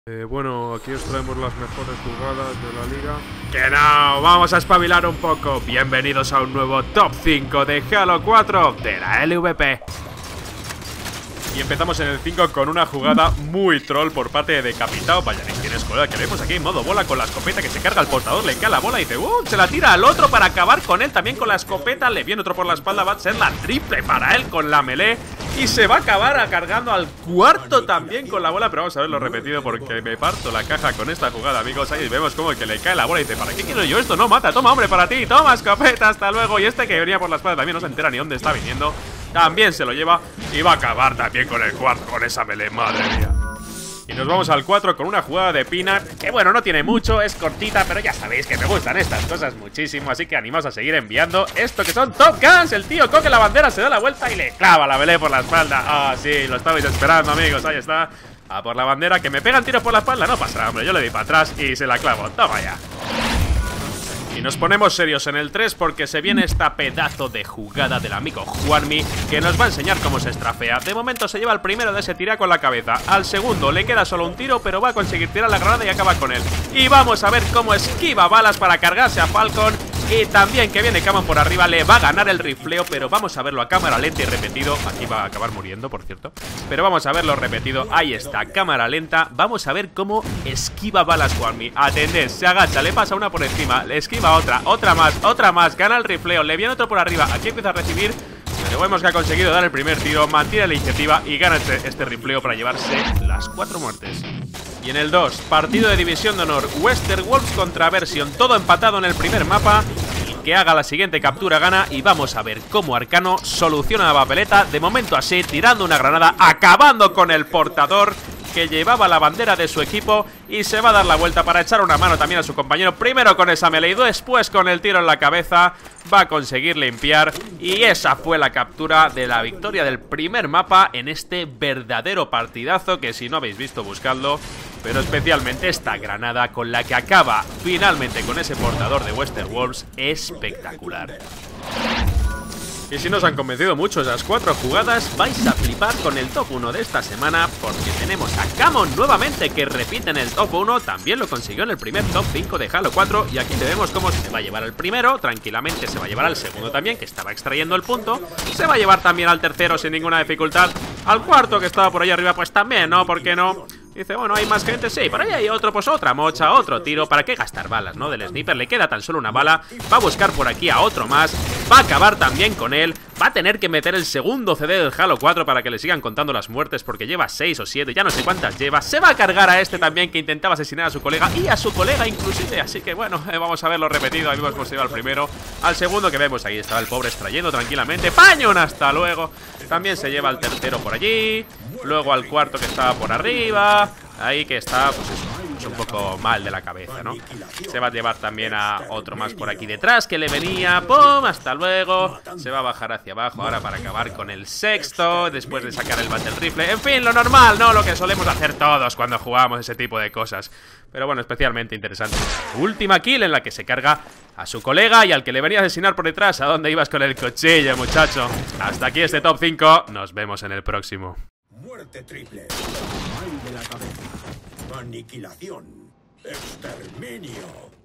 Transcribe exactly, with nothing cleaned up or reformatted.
Eh, bueno, aquí os traemos las mejores jugadas de la liga. ¡Que no! ¡Vamos a espabilar un poco! Bienvenidos a un nuevo Top cinco de Halo cuatro de la L V P. Y empezamos en el cinco con una jugada muy troll por parte de Decapitado. Vaya, ni tienes colega, que vemos aquí en modo bola con la escopeta, que se carga el portador, le cae la bola y dice ¡uh! Se la tira al otro para acabar con él también con la escopeta. Le viene otro por la espalda, va a ser la triple para él con la melee. Y se va a acabar cargando al cuarto también con la bola. Pero vamos a verlo repetido porque me parto la caja con esta jugada, amigos. Ahí vemos como que le cae la bola y dice ¿para qué quiero yo esto? No, mata, toma hombre para ti, toma escopeta, hasta luego. Y este que venía por la espalda también no se entera ni dónde está viniendo. También se lo lleva y va a acabar también con el cuarto, con esa melee, madre mía. Y nos vamos al cuatro con una jugada de Peanut, que bueno, no tiene mucho, es cortita, pero ya sabéis que me gustan estas cosas muchísimo, así que animaos a seguir enviando esto que son Top Guns. El tío coge la bandera, se da la vuelta y le clava la melee por la espalda. Ah, sí, lo estabais esperando, amigos, ahí está. A por la bandera, que me pegan tiros por la espalda, no pasa, hombre, yo le di para atrás y se la clavo, toma ya. Y nos ponemos serios en el tres porque se viene esta pedazo de jugada del amigo Juanmi, que nos va a enseñar cómo se estrafea. De momento se lleva el primero de ese tira con la cabeza. Al segundo le queda solo un tiro, pero va a conseguir tirar la granada y acaba con él. Y vamos a ver cómo esquiva balas para cargarse a Falcon. Y también que viene Camon por arriba, le va a ganar el rifleo, pero vamos a verlo a cámara lenta y repetido. Aquí va a acabar muriendo, por cierto. Pero vamos a verlo repetido, ahí está, cámara lenta. Vamos a ver cómo esquiva balas Juanmi. Atended, se agacha, le pasa una por encima, le esquiva otra, otra más, otra más, gana el rifleo, le viene otro por arriba. Aquí empieza a recibir, pero vemos que ha conseguido dar el primer tiro, mantiene la iniciativa y gana este, este rifleo para llevarse las cuatro muertes. Y en el dos, partido de división de honor, Western Wolves contra Version, todo empatado en el primer mapa. El que haga la siguiente captura gana y vamos a ver cómo Arcano soluciona la papeleta, de momento así, tirando una granada, acabando con el portador que llevaba la bandera de su equipo y se va a dar la vuelta para echar una mano también a su compañero, primero con esa melee y después con el tiro en la cabeza. Va a conseguir limpiar y esa fue la captura de la victoria del primer mapa en este verdadero partidazo que si no habéis visto buscadlo, pero especialmente esta granada con la que acaba finalmente con ese portador de Western Wolves, espectacular. Y si nos han convencido mucho esas cuatro jugadas, vais a flipar con el top uno de esta semana, porque tenemos a Camon nuevamente, que repite en el top uno, también lo consiguió en el primer top cinco de Halo cuatro, y aquí te vemos cómo se va a llevar al primero, tranquilamente se va a llevar al segundo también, que estaba extrayendo el punto, se va a llevar también al tercero sin ninguna dificultad, al cuarto que estaba por ahí arriba pues también, ¿no? ¿Por qué no? Dice, bueno, ¿hay más gente? Sí, por ahí hay otro, pues otra mocha, otro tiro. ¿Para qué gastar balas, no? Del sniper le queda tan solo una bala. Va a buscar por aquí a otro más. Va a acabar también con él. Va a tener que meter el segundo C D del Halo cuatro para que le sigan contando las muertes, porque lleva seis o siete, ya no sé cuántas lleva. Se va a cargar a este también, que intentaba asesinar a su colega y a su colega inclusive. Así que bueno, eh, vamos a verlo repetido. Ahí vemos cómo se lleva al primero. Al segundo que vemos, ahí estaba el pobre extrayendo tranquilamente. ¡Pañón! Hasta luego. También se lleva al tercero por allí. Luego al cuarto que estaba por arriba. Ahí que está, pues eso, pues un poco mal de la cabeza, ¿no? Se va a llevar también a otro más por aquí detrás que le venía. ¡Pum! Hasta luego. Se va a bajar hacia abajo ahora para acabar con el sexto, después de sacar el battle rifle. En fin, lo normal, ¿no? Lo que solemos hacer todos cuando jugamos ese tipo de cosas. Pero bueno, especialmente interesante. Última kill en la que se carga a su colega y al que le venía a asesinar por detrás. ¿A dónde ibas con el cuchillo, muchacho? Hasta aquí este top cinco. Nos vemos en el próximo. Muerte triple. Mal de la cabeza. Aniquilación. Exterminio.